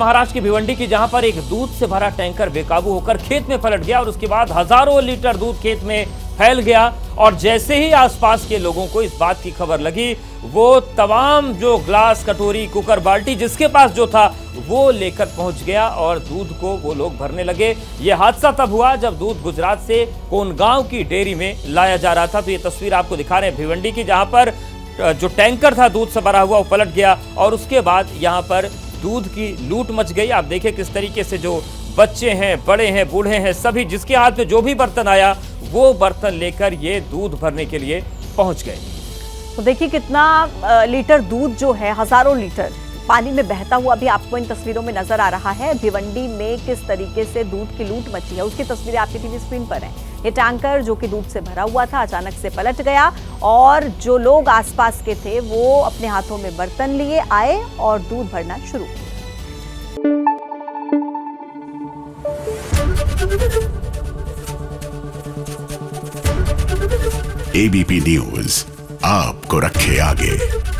महाराष्ट्र की भिवंडी की, जहां पर एक दूध से भरा टैंकर बेकाबू होकर खेत में पलट गया और उसके बाद हजारों लीटर दूध खेत में फैल गया। और जैसे ही आसपास के लोगों को इस बात की खबर लगी, वो तमाम जो ग्लास, कटोरी, कुकर, बाल्टी जिसके पास जो था वो लेकर पहुंच गया और दूध को वो लोग भरने लगे। ये हादसा तब हुआ जब दूध गुजरात से कोनगांव की डेयरी में लाया जा रहा था। तो ये तस्वीर आपको दिखा रहे हैं भिवंडी की, जहां पर जो टैंकर था दूध से भरा हुआ वो पलट गया और उसके बाद यहां पर दूध की लूट मच गई। आप देखिए किस तरीके से जो बच्चे हैं, बड़े हैं, बूढ़े हैं, सभी जिसके हाथ में जो भी बर्तन आया वो बर्तन लेकर ये दूध भरने के लिए पहुंच गए। तो देखिए कितना लीटर दूध जो है, हजारों लीटर पानी में बहता हुआ अभी आपको इन तस्वीरों में नजर आ रहा है। भिवंडी में किस तरीके से दूध की लूट मची है उसकी तस्वीरें आपकी टीवी स्क्रीन पर हैं। ये टैंकर जो कि दूध से भरा हुआ था अचानक से पलट गया और जो लोग आसपास के थे वो अपने हाथों में बर्तन लिए आए और दूध भरना शुरू किया। एबीपी न्यूज आपको रखे आगे।